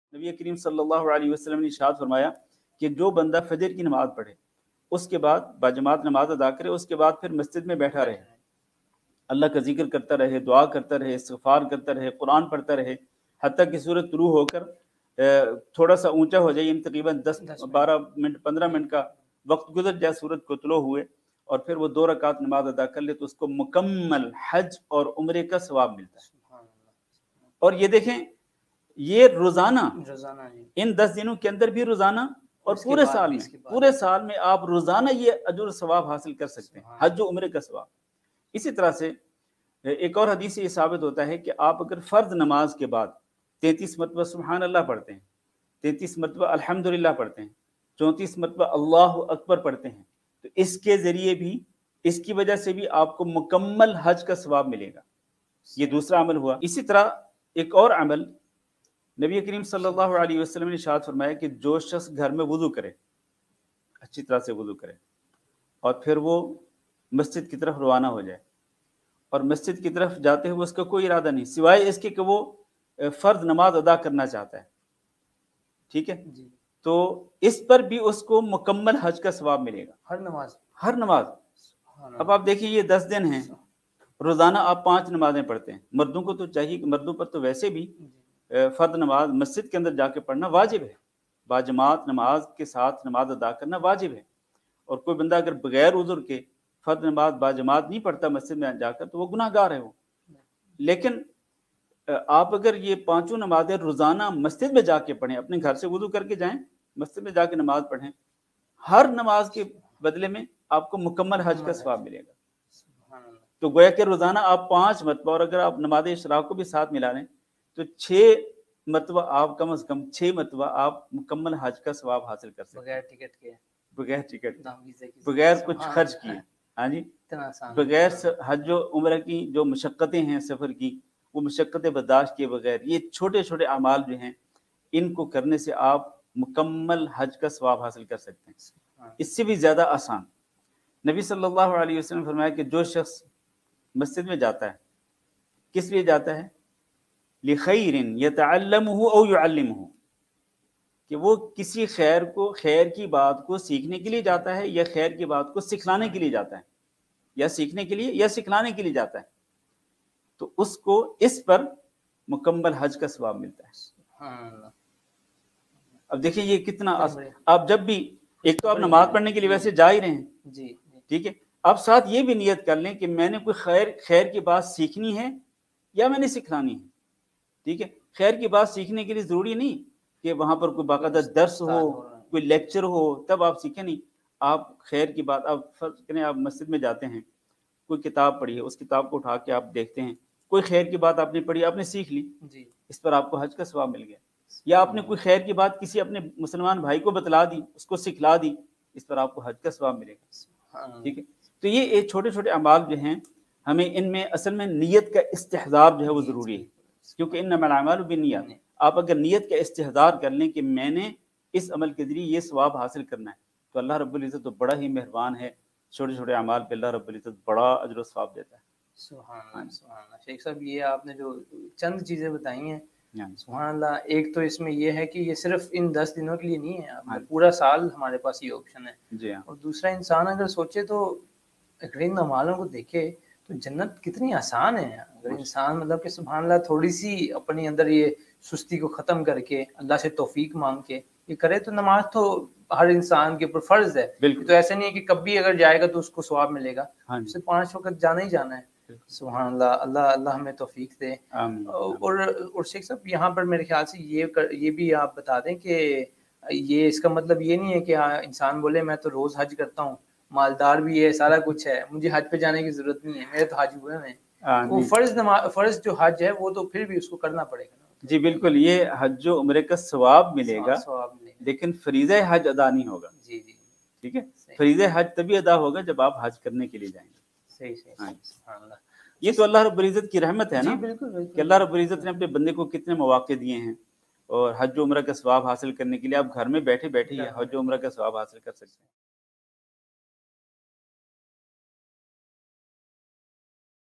نبی کریم صلی اللہ علیہ وسلم نے ارشاد فرمایا کہ جو بندہ فجر کی نماز پڑھے، اس کے بعد باجماعت نماز ادا کرے، اس کے بعد پھر مسجد میں بیٹھا رہے، اللہ کا ذکر کرتا رہے، دعا کرتا رہے، استغفار کرتا رہے، قرآن پڑھتا رہے، حتیٰ کہ سورج طلوع ہو کر تھوڑا سا اونچا ہو جائے، یعنی تقریباً 10 12 منٹ 15 منٹ کا وقت گزر جائے سورج کو طلوع ہوئے، اور پھر وہ 2 رکعت نماز ادا کر لے، تو اس کو مکمل حج اور عمرے کا ثواب ملتا ہے۔ اور یہ دیکھیں، یہ روزانہ ان 10 دنوں کے اندر بھی روزانہ، اور پورے سال میں آپ روزانہ یہ اجر و ثواب حاصل کر سکتے ہیں، حج و عمرے کا ثواب۔ اسی طرح سے ایک اور حدیث سے یہ ثابت ہوتا ہے کہ آپ اگر فرض نماز کے بعد 33 مرتبہ سبحان اللہ پڑھتے ہیں، 33 مرتبہ الحمدللہ پڑھتے ہیں، 34 مرتبہ اللہ اکبر پڑھتے ہیں، تو اس کے ذریعے بھی، اس کی وجہ سے بھی آپ کو مکمل حج کا ثواب ملے گا۔ یہ دوسرا عمل ہوا۔ اسی طرح ایک اور عمل، نبی کریم صلی اللہ علیہ وسلم نے ارشاد فرمایا کہ جو شخص گھر میں وضو کرے، اچھی طرح سے وضو کرے، اور پھر وہ مسجد کی طرف روانہ ہو جائے، اور مسجد کی طرف جاتے ہوئے اس کا کوئی ارادہ نہیں سوائے اس کے کہ وہ فرض نماز ادا کرنا چاہتا ہے، ٹھیک ہے، تو اس پر بھی اس کو مکمل حج کا ثواب ملے گا، ہر نماز۔ اب آپ دیکھیے، یہ 10 دن ہیں، روزانہ آپ 5 نمازیں پڑھتے ہیں۔ مردوں کو تو چاہیے کہ مردوں پر تو ویسے بھی فرض نماز مسجد کے اندر جا کے پڑھنا واجب ہے، باجماعت نماز کے ساتھ نماز ادا کرنا واجب ہے، اور کوئی بندہ اگر بغیر عذر کے فرض نماز باجماعت نہیں پڑھتا مسجد میں جا کر، تو وہ گناہ گار ہے وہ۔ لیکن آپ اگر یہ 5 نمازیں روزانہ مسجد میں جا کے پڑھیں، اپنے گھر سے وضو کر کے جائیں، مسجد میں جا کے نماز پڑھیں، ہر نماز کے بدلے میں آپ کو مکمل حج کا ثواب ملے گا۔ تو گویا کہ روزانہ آپ 5 مرتبہ، اور اگر آپ نماز اشراق کو بھی ساتھ ملا لیں تو 6 مرتبہ آپ کم از کم 6 مرتبہ آپ مکمل حج کا ثواب حاصل کر سکتے ہیں، بغیر ٹکٹ کے، بغیر کچھ خرچ کیے۔ ہاں جی، بغیر حج و عمرہ کی جو مشقتیں ہیں سفر کی، وہ مشقتیں برداشت کیے بغیر، یہ چھوٹے چھوٹے اعمال جو ہیں، ان کو کرنے سے آپ مکمل حج کا ثواب حاصل کر سکتے ہیں، اس سے بھی زیادہ آسان۔ نبی صلی اللہ علیہ وسلم نے فرمایا کہ جو شخص مسجد میں جاتا ہے، کس لیے جاتا ہے؟ لخیر یتعلمہ او یعلمہ، کہ وہ کسی خیر کی بات کو سیکھنے کے لیے جاتا ہے، یا خیر کی بات کو سکھلانے کے لیے جاتا ہے، یا سیکھنے کے لیے یا سکھلانے کے لیے جاتا ہے، تو اس کو اس پر مکمل حج کا ثواب ملتا ہے۔ اب دیکھیں یہ کتنا آپ جب بھی، ایک تو آپ نماز پڑھنے کے لیے ویسے جا ہی رہے ہیں، ٹھیک ہے، آپ ساتھ یہ بھی نیت کر لیں کہ میں نے کوئی خیر کی بات سیکھنی ہے یا میں نے سکھلانی ہے، ٹھیک ہے۔ خیر کی بات سیکھنے کے لیے ضروری نہیں کہ وہاں پر کوئی باقاعدہ درس ہو، کوئی لیکچر ہو تب آپ سیکھیں، نہیں، آپ خیر کی بات، آپ فرض کریں آپ مسجد میں جاتے ہیں، کوئی کتاب پڑھی ہے، اس کتاب کو اٹھا کے آپ دیکھتے ہیں، کوئی خیر کی بات آپ نے پڑھی، آپ نے سیکھ لی، اس پر آپ کو حج کا ثواب مل گیا۔ یا آپ نے کوئی خیر کی بات کسی اپنے مسلمان بھائی کو بتلا دی، اس کو سکھلا دی، اس پر آپ کو حج کا ثواب ملے گا، ٹھیک ہے۔ تو یہ چھوٹے چھوٹے اعمال جو ہیں، ہمیں ان میں اصل میں نیت کا استحضار جو ہے وہ ضروری ہے، کیونکہ انما الاعمال بالنیات۔ آپ اگر نیت کا استحضار کر لیں کہ میں نے اس عمل کے ذریعے یہ ثواب حاصل کرنا ہے، تو اللہ رب العزت تو بڑا ہی مہربان ہے، چھوٹے چھوٹے اعمال پہ اللہ رب العزت بڑا اجر و ثواب دیتا ہے۔ سبحان اللہ، سبحان اللہ۔ شیخ صاحب، یہ آپ نے جو چند چیزیں بتائی ہیں، سبحان اللہ، ایک تو اس میں یہ ہے کہ یہ صرف ان 10 دنوں کے لیے نہیں ہے، پورا سال ہمارے پاس یہ آپشن ہے۔ اور دوسرا، انسان اگر سوچے تو اگر ان اعمالوں کو دیکھے تو جنت کتنی آسان ہے۔ اگر انسان مطلب کہ سبحان اللہ تھوڑی سی اپنی اندر یہ سستی کو ختم کر کے اللہ سے توفیق مانگ کے یہ کرے، تو نماز تو ہر انسان کے اوپر فرض ہے، تو ایسا نہیں ہے کہ کبھی اگر جائے گا تو اس کو ثواب ملے گا، اسے 5 وقت جانا ہی جانا ہے۔ سبحان اللہ، اللہ ہمیں توفیق دے۔ اور شیخ صاحب، یہاں پر میرے خیال سے یہ بھی آپ بتا دیں کہ یہ اس کا مطلب یہ نہیں ہے کہ انسان بولے میں تو روز حج کرتا ہوں، مالدار بھی ہے، سارا کچھ ہے، مجھے حج پہ جانے کی ضرورت نہیں ہے، میرے تو حج ہوئے ہیں۔ وہ فرض جو حج ہے وہ تو پھر بھی اس کو کرنا پڑے گا۔ جی بالکل، یہ حج و عمرے کا ثواب ملے گا، لیکن فریضہ حج ادا نہیں ہوگا۔ جی، ٹھیک ہے، فریضہ حج تبھی ادا ہوگا جب آپ حج کرنے کے لیے جائیں گے۔ صحیح، سبحان اللہ۔ یہ تو اللہ رب العزت کی رحمت ہے نا، کہ اللہ رب العزت نے اپنے بندے کو کتنے مواقع دیے ہیں، اور حج و عمرہ کا ثواب حاصل کرنے کے لیے آپ گھر میں بیٹھے بیٹھے حج و عمرہ کا ثواب حاصل کر سکتے ہیں۔